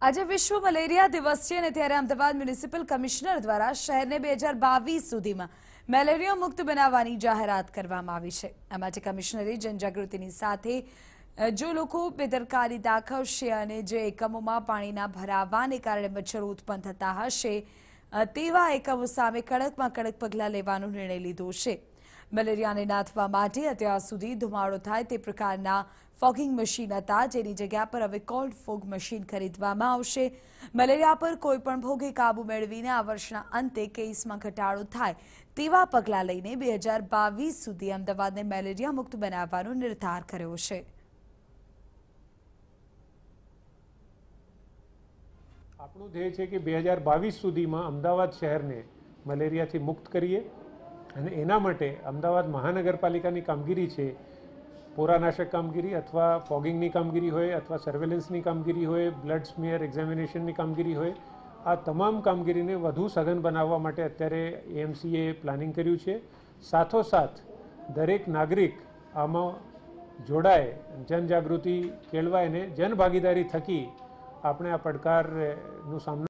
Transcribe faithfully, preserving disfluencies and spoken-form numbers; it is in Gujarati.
आज विश्व मलेरिया दिवस है त्यारे अमदावाद म्युनिसिपल कमिश्नर द्वारा शहर ने બે હજાર બાવીસ सुधी में મેલેરિયા मुक्त बनावવાની जाहेरात કરવામાં આવી છે। આ માટે કમિશનરે जनजागृतिની સાથે जो લોકો બેદરકારી દાખવશે અને જે એકમોમાં પાણીના ભરાવાને કારણે મચ્છરો ઉત્પન્ન થતા હશે તેવા એકમો સામે કડકમાં કડક પગલાં લેવાનો નિર્ણય લીધો છે। મેલેરિયાને નાથવા માટે અત્યાર સુધી ધુમાડો થાય તે પ્રકારના ફોગિંગ મશીન હતા, જેની જગ્યા પર હવે કોલ્ડ ફોગ મશીન ખરીદવામાં આવશે। મેલેરિયા પર કોઈપણ ભોગે કાબુ મેળવીને આ વર્ષના અંતે કેસમાં ઘટાડો થાય તેવા પગલાં લઈને બે હજાર બાવીસ સુધી અમદાવાદને મેલેરિયા મુક્ત બનાવવાનો નિર્ધાર કર્યો છે। આપણું ધ્યેય છે કે બે હજાર બાવીસ સુધીમાં અમદાવાદ શહેરને મલેરિયાથી મુક્ત કરીએ અને એના માટે અમદાવાદ મહાનગરપાલિકાની કામગીરી છે, પોરાનાશક કામગીરી અથવા ફોગિંગની કામગીરી હોય અથવા સર્વેલન્સની કામગીરી હોય, બ્લડ સ્મિયર એક્ઝામિનેશનની કામગીરી હોય, આ તમામ કામગીરીને વધુ સઘન બનાવવા માટે અત્યારે એએમસીએ પ્લાનિંગ કર્યું છે। સાથોસાથ દરેક નાગરિક આમાં જોડાય, જનજાગૃતિ કેળવાય અને જનભાગીદારી થકી આપણે આ પડકારનો સામનો